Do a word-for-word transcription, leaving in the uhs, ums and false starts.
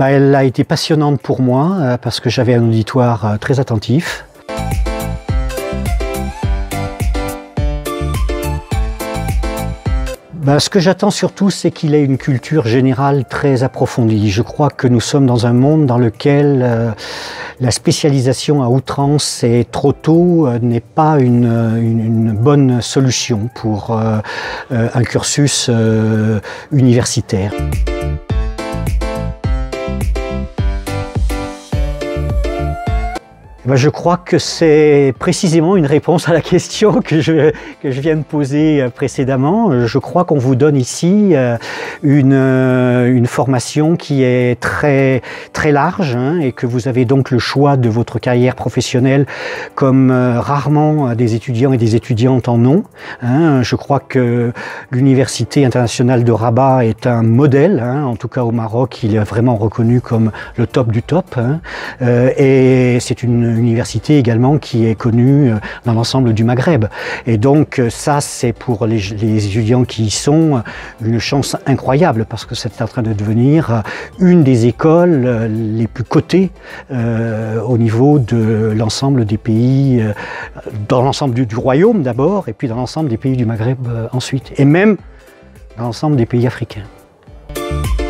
Bah, elle a été passionnante pour moi euh, parce que j'avais un auditoire euh, très attentif. Ben, ce que j'attends surtout, c'est qu'il ait une culture générale très approfondie. Je crois que nous sommes dans un monde dans lequel euh, la spécialisation à outrance et trop tôt euh, n'est pas une, une, une bonne solution pour euh, euh, un cursus euh, universitaire. Ben, je crois que c'est précisément une réponse à la question que je, que je viens de poser précédemment. Je crois qu'on vous donne ici une, une formation qui est très, très large hein, et que vous avez donc le choix de votre carrière professionnelle comme rarement des étudiants et des étudiantes en ont. Hein. Je crois que l'Université internationale de Rabat est un modèle, hein, en tout cas au Maroc, il est vraiment reconnu comme le top du top. Hein. Euh, et c'est une université également qui est connue dans l'ensemble du Maghreb. Et donc ça, c'est pour les, les étudiants qui y sont une chance incroyable parce que c'est en train de devenir une des écoles les plus cotées euh, au niveau de l'ensemble des pays, euh, dans l'ensemble du, du royaume d'abord et puis dans l'ensemble des pays du Maghreb euh, ensuite. Et même dans l'ensemble des pays africains.